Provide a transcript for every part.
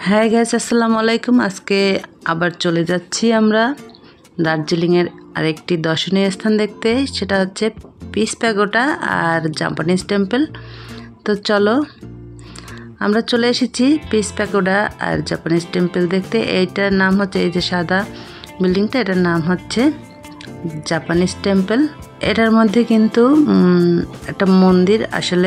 হ্যাঁ গাইস, আসসালামু আলাইকুম। আজকে আবার চলে যাচ্ছি আমরা দার্জিলিংয়ের আরেকটি দর্শনীয় স্থান দেখতে। সেটা হচ্ছে পিস প্যাগোডা আর জাপানিজ টেম্পল। তো চলো, আমরা চলে এসেছি পিস প্যাগোডা আর জাপানিজ টেম্পল দেখতে। এইটার নাম হচ্ছে, এই যে সাদা বিল্ডিংটা, এটার নাম হচ্ছে জাপানিজ টেম্পল। এটার মধ্যে কিন্তু একটা মন্দির, আসলে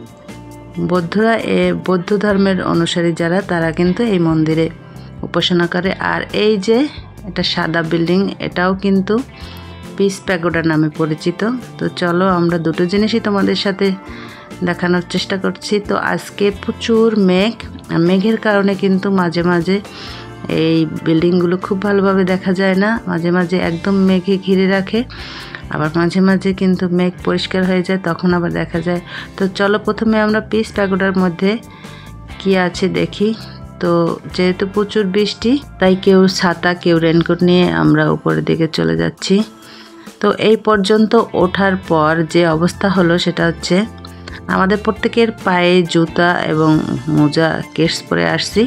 বৌদ্ধরা বৌদ্ধ ধর্মের অনুসারী যারা, তারা কিন্তু এই মন্দিরে উপাসনা করে। আর এই যে এটা সাদা বিল্ডিং, এটাও কিন্তু পিস প্যাগোডা নামে পরিচিত। তো চলো, আমরা দুটো জিনিসই তোমাদের সাথে দেখানোর চেষ্টা করছি। তো আজকে প্রচুর মেঘ, মেঘের কারণে কিন্তু মাঝে মাঝে এই বিল্ডিংগুলো খুব ভালোভাবে দেখা যায় না। মাঝে মাঝে একদম মেঘে ঘিরে রাখে, আবার মাঝে মাঝে কিন্তু মেঘ পরিষ্কার হয়ে যায়, তখন আবার দেখা যায়। তো চলো, প্রথমে আমরা পিস প্যাগোডার মধ্যে কি আছে দেখি। তো যেহেতু প্রচুর বৃষ্টি, তাই কেউ ছাতা, কেউ রেনকোট নিয়ে আমরা উপরের দিকে চলে যাচ্ছি। তো এই পর্যন্ত ওঠার পর যে অবস্থা হলো সেটা হচ্ছে, আমাদের প্রত্যেকের পায়ে জুতা এবং মোজা, কেটস পরে আসছি।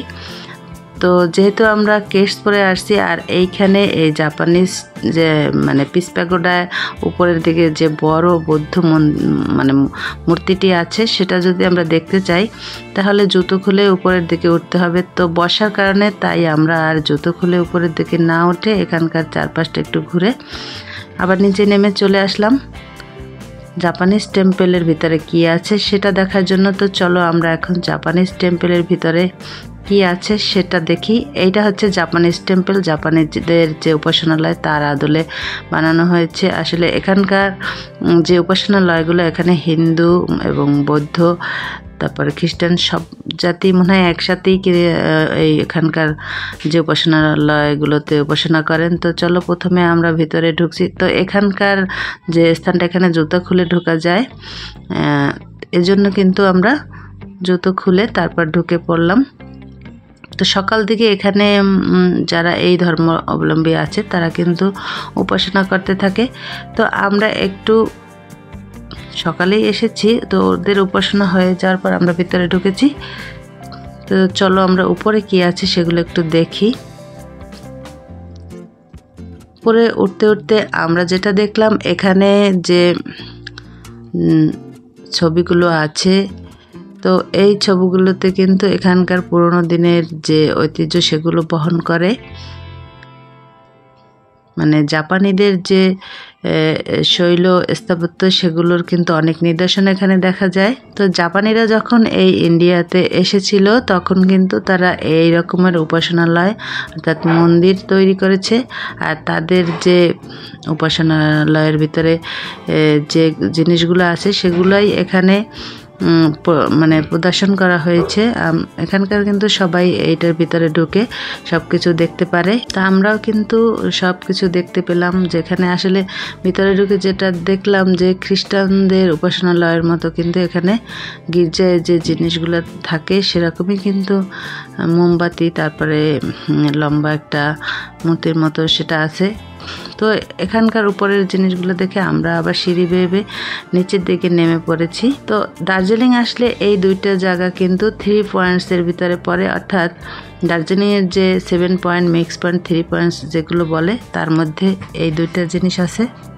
তো যেহেতু আমরা কেটস পরে আসছি, আর এইখানে এই জাপানিজ যে মানে পিস প্যাগোডায় উপরের দিকে যে বড় বৌদ্ধ মানে মূর্তিটি আছে, সেটা যদি আমরা দেখতে চাই তাহলে জুতো খুলে উপরের দিকে উঠতে হবে। তো বর্ষার কারণে তাই আমরা আর জুতো খুলে উপরের দিকে না উঠে এখানকার চারপাশটা একটু ঘুরে আবার নিচে নেমে চলে আসলাম জাপানিজ টেম্পলের ভিতরে কি আছে সেটা দেখার জন্য। তো চলো, আমরা এখন জাপানিজ টেম্পলের ভিতরে কি আছে সেটা দেখি। এইটা হচ্ছে জাপানিজ টেম্পল, জাপানিজদের যে উপাসনালয়, তার আদলে বানানো হয়েছে। আসলে এখানকার যে উপাসনালয়গুলো, এখানে হিন্দু এবং বৌদ্ধ, তারপরে খ্রিস্টান, সব জাতি মনে হয় একসাথেই এই এখানকার যে উপাসনালয়গুলোতে উপাসনা করেন। তো চলো, প্রথমে আমরা ভিতরে ঢুকছি। তো এখানকার যে স্থানটা, এখানে জুতো খুলে ঢোকা যায়, এজন্য কিন্তু আমরা জুতো খুলে তারপর ঢুকে পড়লাম। তো সকাল দিকে এখানে যারা এই ধর্ম অবলম্বী আছে, তারা কিন্তু উপাসনা করতে থাকে। তো আমরা একটু সকালেই এসেছি, তো ওদের উপাসনা হয়ে যাওয়ার পর আমরা ভিতরে ঢুকেছি। তো চলো, আমরা উপরে কি আছে সেগুলো একটু দেখি। উপরে উঠতে উঠতে আমরা যেটা দেখলাম, এখানে যে ছবিগুলো আছে, তো এই ছবিগুলোতে কিন্তু এখানকার পুরোনো দিনের যে ঐতিহ্য সেগুলো বহন করে। মানে জাপানিদের যে শৈল স্থাপত্য, সেগুলোর কিন্তু অনেক নিদর্শন এখানে দেখা যায়। তো জাপানিরা যখন এই ইন্ডিয়াতে এসেছিল, তখন কিন্তু তারা এই রকমের উপাসনালয় অর্থাৎ মন্দির তৈরি করেছে। আর তাদের যে উপাসনালয়ের ভিতরে যে জিনিসগুলো আছে, সেগুলোই এখানে মানে প্রদর্শন করা হয়েছে। এখানকার কিন্তু সবাই এইটার ভিতরে ঢুকে সব কিছু দেখতে পারে। তা আমরাও কিন্তু সব কিছু দেখতে পেলাম। যেখানে আসলে ভিতরে ঢুকে যেটা দেখলাম, যে খ্রিস্টানদের উপাসনালয়ের মতো কিন্তু এখানে গির্জায় যে জিনিসগুলো থাকে সেরকমই কিন্তু মোমবাতি, তারপরে লম্বা একটা মূর্তির মতো সেটা আছে। তো এখানকার উপরের জিনিসগুলো দেখে আমরা আবার সিঁড়ি বেয়ে নিচের দিকে নেমে পড়েছি। তো দার্জিলিং আসলে এই দুইটা জায়গা কিন্তু 3 পয়েন্টসের ভিতরে পড়ে, অর্থাৎ দার্জিলিংয়ের যে 7 পয়েন্ট, মিক্স পয়েন্ট, 3 পয়েন্টস যেগুলো বলে, তার মধ্যে এই দুইটা জিনিস আছে।